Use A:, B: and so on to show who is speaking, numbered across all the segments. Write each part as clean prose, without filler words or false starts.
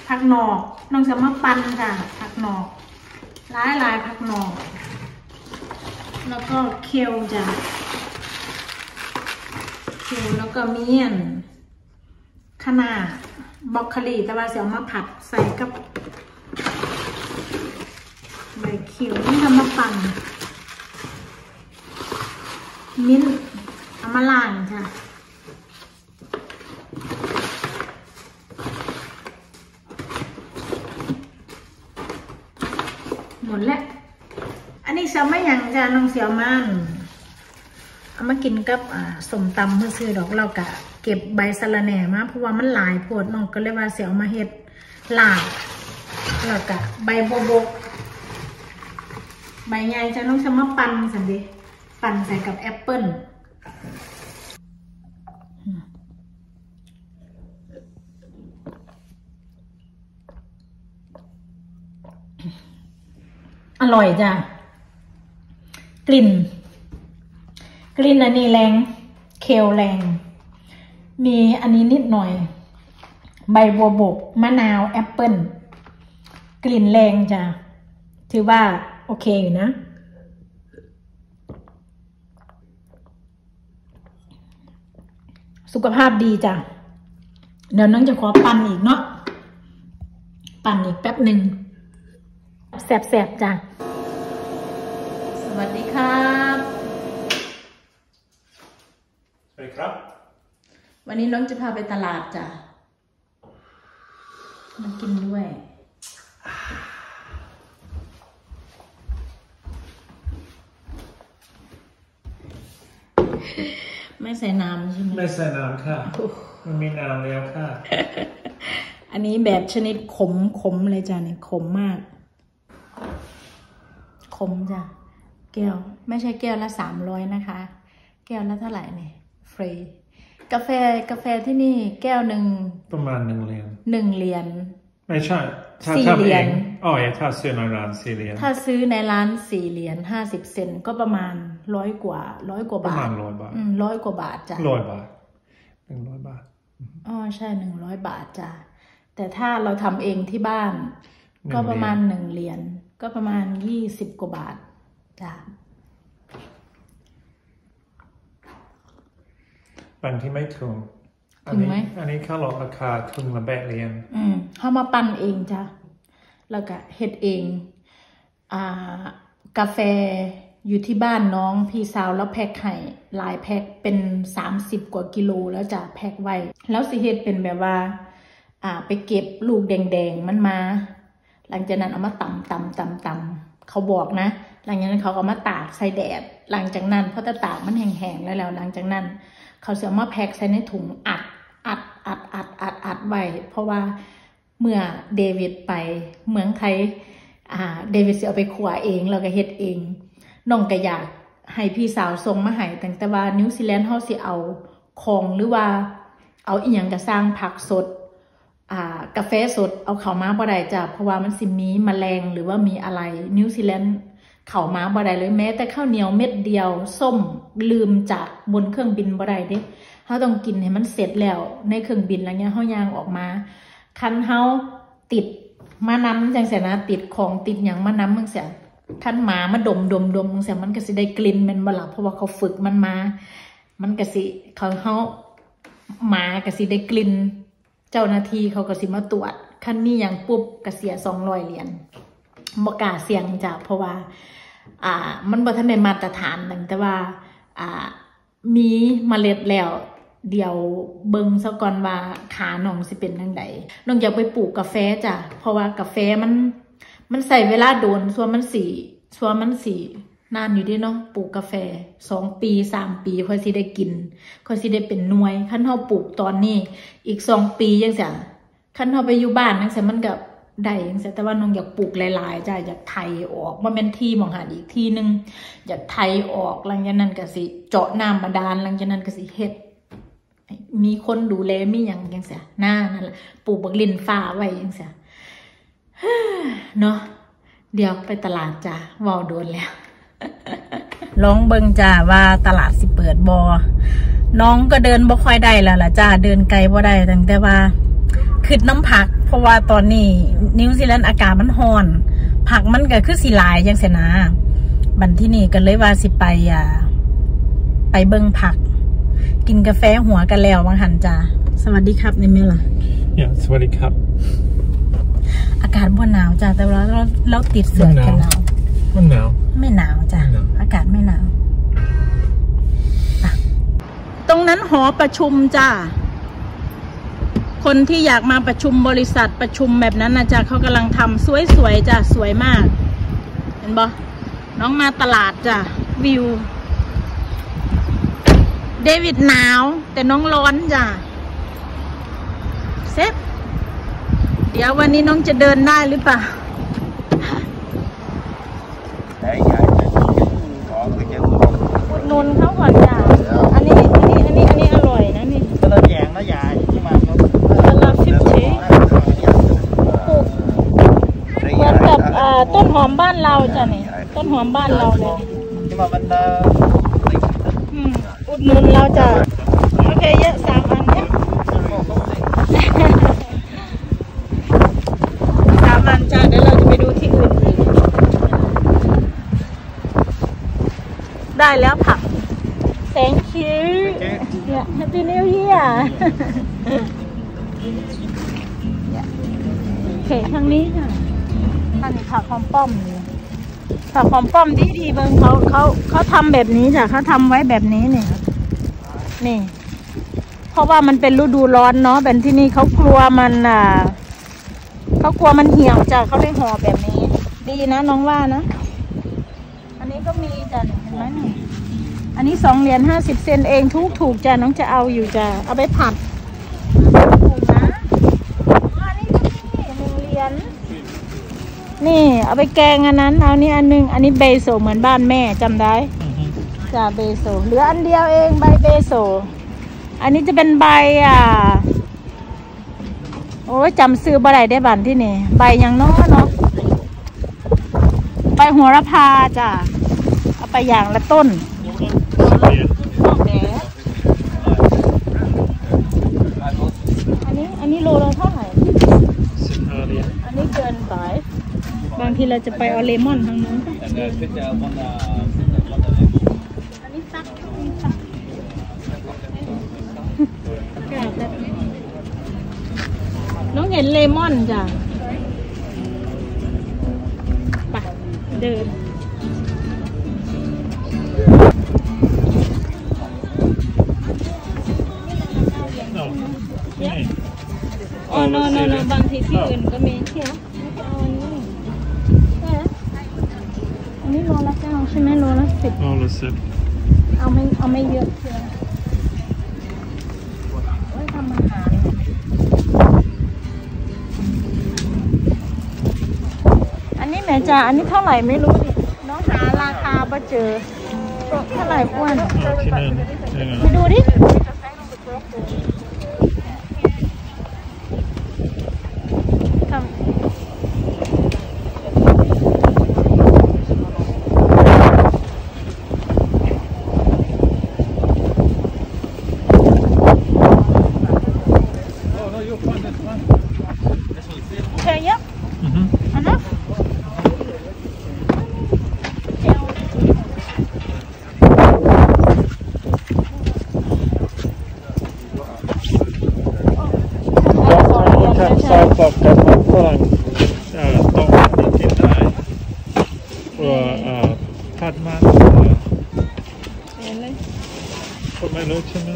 A: ผักหนอกน้องจะมาปั่นค่ะผักหนอกหลายผักหนอกแล้วก็เคลจ้ะเคลแล้วก็เมี่ยนคะน้าบรอกโคลีแต่ว่าเสียมาผัดใส่กับใบเขียวนี่ทำมาปั่นมิ้นเอามาล้างค่ะหมดแล้วอันนี้เสียวไม่ยังจ้ะน้องเสียวมันเอามากินกับสมตำเพื่อซื้อดอกเรากะเก็บใบสะระแหน่มาเพราะว่ามันหลายโพดน้องก็เลยว่าเสียวมาเฮ็ดลาบแล้วกะใบโบกใบใหญ่จะน้องจะมาปั่นสันดิปั่นใส่กับแอปเปิ้ลอร่อยจ้ะกลิ่นอันนี้แรงเคลแรงมีอันนี้นิดหน่อยใบบัวบกมะนาวแอปเปิ้ลกลิ่นแรงจ้ะถือว่าโอเคอยู่นะสุขภาพดีจ้ะเดี๋ยวน้องจะขอปั่นอีกเนาะปั่นอีกแป๊บหนึ่งแสบๆจ้ะสวัสดีครับ
B: สวัสดีครับ
A: วันนี้น้องจะพาไปตลาดจ้ะมากินด้วยไม่ใส่น้ำใช่ไหม
B: ไม่ใส่น้ำค่ะมันมีน้ำแล้วค่ะ
A: อันนี้แบบชนิดขมเลยจ้ะเนี่ยขมมากขมจ้ะแก้วไม่ใช่แก้วละ300นะคะแก้วละเท่าไหร่เนี่ยฟรีกาแฟที่นี่แก้วหนึ่ง
B: ประมาณ1 เหรียญ
A: 1 เหรียญ
B: ไม่ใช่ถ้า4 เหรียญอ๋อถ้าซื้อในร้าน4 เหรียญ
A: ถ้าซื้อในร้าน4 เหรียญ50 เซนต์ก็ประมาณ100 กว่าบาท
B: ประมาณ100 บาท
A: 100 กว่าบาทจ้ะ
B: 100 บาท100 บาท
A: อ๋อใช่100 บาทจ้ะแต่ถ้าเราทำเองที่บ้านก็ประมาณ1 เหรียญก็ประมาณ20 กว่าบาทจ้ะ
B: ปั่นที่ไม่ถึง
A: ไหม
B: อันนี้ค่าลดราคาถึงละ8 เหรียญ
A: เขามาปั่นเองจ้ะแล้วก็เฮ็ดเองกาแฟอยู่ที่บ้านน้องพี่สาวแล้วแพ็คให้หลายแพ็คเป็น30 กว่ากิโลแล้วจ้ะแพ็คไว้แล้วสิเฮ็ดเป็นแบบว่าไปเก็บลูกแดงๆมันมาหลังจากนั้นเอามาตำเขาบอกนะหลังจากนั้นเขาก็มาตากใส่แดดหลังจากนั้นพอตากมันแห้งๆแล้วหลังจากนั้นเขาจะมาแพ็คใส่ในถุงอัดไว้เพราะว่าเมื่อเดวิดไปเมืองไทยเดวิดจะเอาไปขัวเองแล้วก็เฮ็ดเองน้องก็อยากให้พี่สาวส่งมาให้แต่ว่านิวซีแลนด์เขาสิเอาของหรือว่าเอาอีหยังก็สร้างผักสดกาแฟสดเอาเข้ามาบ่ได้จ้ะเพราะว่ามันสิมีแมลงหรือว่ามีอะไรนิวซีแลนด์เข้ามาบ่ได้เลยแม้แต่ข้าวเหนียวเม็ดเดียวส้มลืมจากบนเครื่องบินบ่ได้เด้เขาต้องกินให้มันเสร็จแล้วในเครื่องบินแล้วเนี่ยเขาย่างออกมาคันเขาติดมานำจังเสียนะติดของติดอย่างมานำจังเสียคันหมามาดมจังเสียมันก็สิได้กลิ่นมันบ่ล่ะเพราะว่าเขาฝึกมันมามันก็สิเขาหมาก็สิได้กลิ่นเจ้าหน้าที่เขาก็สิมาตรวจคันมีอย่างปุ๊บก็เสีย200 เหรียญบ่กล้าเสี่ยงจ้ะเพราะว่ามันบ่ทันได้มาตรฐานแต่ว่ามีเมล็ดแล้วเดี๋ยวเบิ่งซะก่อนว่าขาน้องสิเป็นจังไดน้องอยากไปปลูกกาแฟจ้ะเพราะว่ากาแฟมันใส่เวลาโดนส่วนมันสินานอยู่ดิเนาะปลูกกาแฟ2 ปี3 ปีค่อยสิได้กินค่อยสิได้เป็นหน่วยคันเฮาปลูกตอนนี้อีก2 ปีจังซี่คันเฮาไปอยู่บ้านจังซี่มันก็ได้จังซี่แต่ว่าน้องอยากปลูกหลายๆจ้ะอยากไถออกบ่แม่นที่หม่องหาอีกที่นึงอยากไถออกหลังจากนั้นก็สิเจาะน้ำบาดาลหลังจากนั้นก็สิเฮ็ดมีคนดูแลมีหยังจังซี่นั่นแหละปลูกบักลิ้นฟ้าไว้จังซี่เนาะเดี๋ยวไปตลาดจ้ะเว้าโดนแล้วลองเบิ่งจ้าว่าตลาดสิเปิดบ่น้องก็เดินบ่ค่อยได้แล้วล่ะจ้าเดินไกลบ่ได้ตั้งแต่ว่าขึ้นน้ำผักเพราะว่าตอนนี้นิวซีแลนด์อากาศมันร้อนผักมันก็คือสิหลายจังซี่นะบัดที่นี่ก็เลยว่าสิไปเบิ่งผักกินกาแฟหัวกันแล้วบางหันจ้าสวัสดีครับนี่แม่ล่ะ
B: สวัสดีครับ
A: อากาศบ่หนาวจ้าแต่ว่าเราติดเสื้อกันหนาว
B: มันหนาว
A: ไม่หนาวจ้าอากาศไม่หนาวตรงนั้นหอประชุมจ้าคนที่อยากมาประชุมบริษัทประชุมแบบนั้นนะจ้าเขากำลังทำสวยๆจ้าสวยมากเห็นบ่น้องมาตลาดจ้าวิวเดวิดหนาวแต่น้องร้อนจ้าเซฟเดี๋ยววันนี้น้องจะเดินได้หรือเปล่าอุดหนุนเขาก่อนจ้าอันนี้อร่อยนะนี่
C: กระแยงนะยายที่มาครับ
A: กระฟิบเชปลูกเหมือนกับต้นหอมบ้านเราจ้ะนี่ต้นหอมบ้านเราเลย
C: ที่มามัน
A: อุดหนุนเราจ้ะโอเคเยอะ3 อันเนี่ย3 อันจ้ะเดี๋ยวเราจะไปดูที่อื่นอีกได้แล้วผักThank you. Yeah, Happy New Year. โอเคทางนี้ค่ะทางนี้ผักหอมป้อมนี่ผักหอมป้อมดีเบิ่งเขาทำแบบนี้จ้ะเขาทำไว้แบบนี้นี่เพราะว่ามันเป็นฤดูร้อนเนาะแบบที่นี่เขากลัวมันเหี่ยวจ้ะเขาเลยห่อแบบนี้ดีนะน้องว่านะอันนี้ก็มีจ้ะเห็นไหมนี่อันนี้2 เหรียญ50 เซนต์เองถูกจ้ะน้องจะเอาอยู่จ้ะเอาไปผัดถูกนะอันนี้ก็มี1 เหรียญนี่เอาไปแกงอันนั้นเอานี่อันนึงอันนี้เบโซเหมือนบ้านแม่จำได้จ้ะเบโซเหลืออันเดียวเองใบเบโซอันนี้จะเป็นใบโอ้ยจำซื้อบ่ได้ได้บันที่นี่ใบยังน้อเนาะใบโหระพาจ้ะเอาไปอย่างละต้นอันนี้โลละเท่าไหร่
B: 15 เหรียญ
A: อันนี้เกินไปบางทีเราจะไปเอาเลมอนทางนู้นอันนี้ซักน้องเห็นเลมอนจ้ะไปเดินอ๋อ no บางทีที่อื่นก็มีเที่ยวเอาอันนี้โลละ9ใช่ไหมโลละ10เอาไม่เยอะเชียวไว้ทำอาหารอันนี้แม่จ๋าอันนี้เท่าไหร่ไม่รู้ดิน้องหาราคาบ่เจอเท่าไหร่อ้วนไปดูดิ
B: บอกกับฝรั่งต้องกินได้ผัดมันคนไม่รู้ใช่ไหม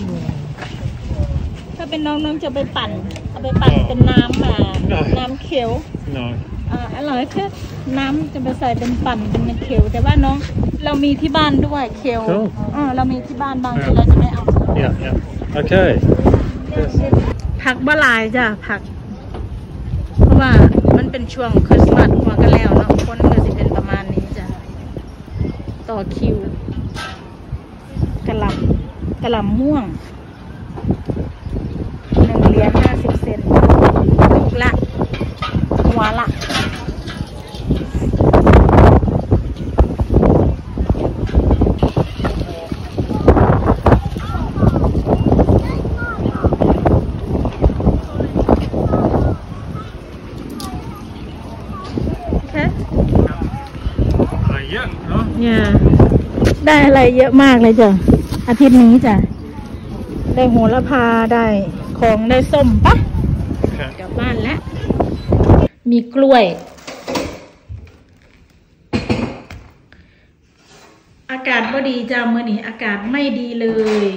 A: ถ้าเป็นน้องจะไปปั่นเอาไปปั่นเป็นน้ำเขียวอร่อยแค่น้ำจะไปใส่เป็นปั่นเป็นเขียวแต่ว่าน้องเรามีที่บ้านด้วยเขียวเรามีที่บ้านบางทีเราจะไม่เอา
B: โอเค
A: ผักบะหลายจ้ะผักเพราะว่ามันเป็นช่วงคริสต์มาสหัวกันแล้วเนาะคนก็จะเป็นประมาณนี้จ้ะต่อคิวกะหล่ำม่วง1 เหรียญ50 เซนต์ลูกละหัวละเนี่ยได้อะไรเยอะมากเลยจ้ะอาทิตย์นี้จ้ะได้โหระพาได้ของได้ส้มปะกลับบ้านแล้วมีกล้วยอากาศก็ดีจ้ะเมื่อนี้อากาศไม่ดีเลย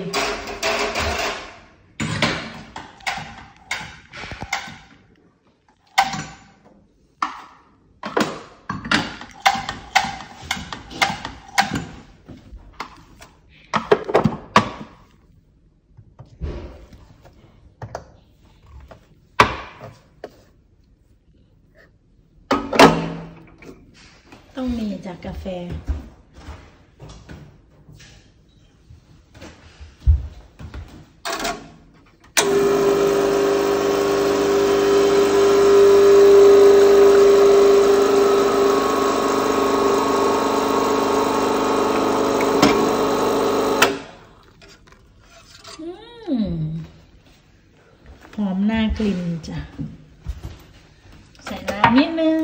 A: ต้องมีจากกาแฟหอมน่ากลิ่นจ้ะใส่น้ำนิดนึง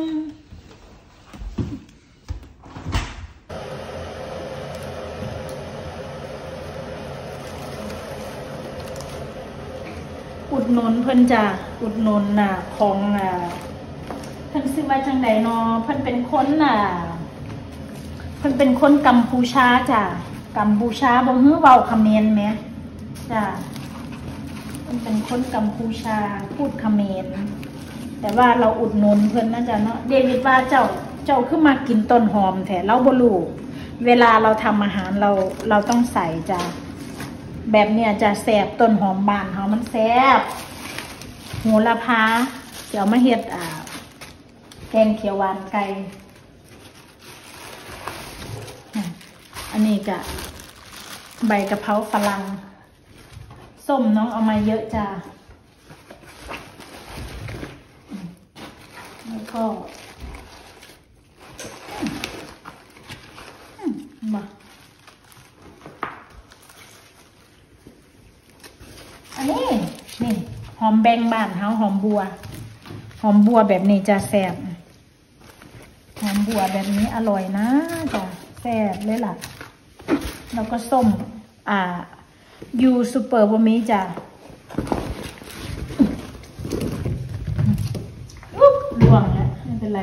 A: อุดหนุนเพิ่นจ้ะอุดหนุนของเพิ่นซื้อมาจังไดเนาะเพิ่นเป็นคนเพิ่นเป็นคนกัมพูชาจ้ะกัมพูชาบ่ฮู้เว้าเขมรแหมจ้ะเพิ่นเป็นคนกัมพูชาพูดเขมรแต่ว่าเราอุดหนุนเพิ่นนะจ้ะเนาะเดวิดว่าเจ้าคือมากินต้นหอมแท้เราบ่รู้เวลาเราทำอาหารเราต้องใส่จ้ะแบบเนี้ยจะแซ่บต้นหอมบานเขามันแซ่บโหระพาเดี๋ยวมาเฮ็ดแกงเขียวหวานไก่อันนี้ก็ใบกะเพราฝรั่งส้มน้องเอามาเยอะจ้าแล้วก็มาอันนี้นี่หอมแบงบ้านเขาหอมบัวแบบนี้จะแซ่บหอมบัวแบบนี้อร่อยนะจ้ะแซ่บเลยล่ะแล้วก็ส้มยูซูเปอร์บะหมี่จ้ะล่วงแล้วไม่เป็นไร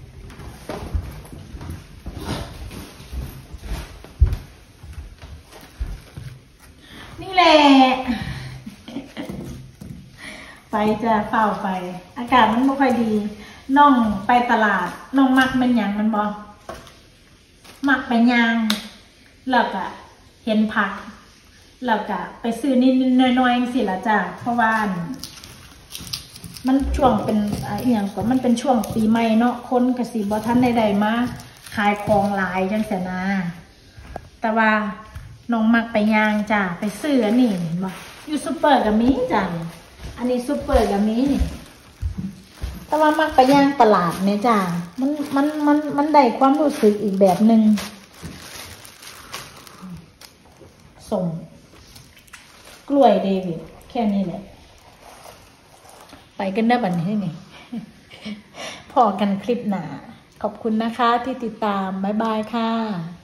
A: นี่แหละไปจะเฝ้าไปอากาศมันไม่ค่อยดีน้องไปตลาดน้องมักมันหยังมันบอมักไปย่างแล้วก็เห็นผักแล้วก็ไปซื้อนิดน้อยๆสิละจ้ะเพราะว่ามันช่วงเป็นอย่างก็มันเป็นช่วงปีใหม่เนาะคนกสิบ่ทันใดๆมาขายของหลายจังเสียนะแต่ว่าน้องมักไปย่างจ้ะไปซื้ออันนี้เห็นบ่อยู่ซุปเปอร์ก็มีจ้ะอันนี้ซุปเปอร์ก็มีแต่ว่ามักไปย่างตลาดเนี่ยจ้ะมันได้ความรู้สึกอีกแบบหนึ่งส่งกล้วยเดวิดแค่นี้แหละไปกันได้บัดนี้นี่พอกันคลิปหน้าขอบคุณนะคะที่ติดตามบ๊ายบายค่ะ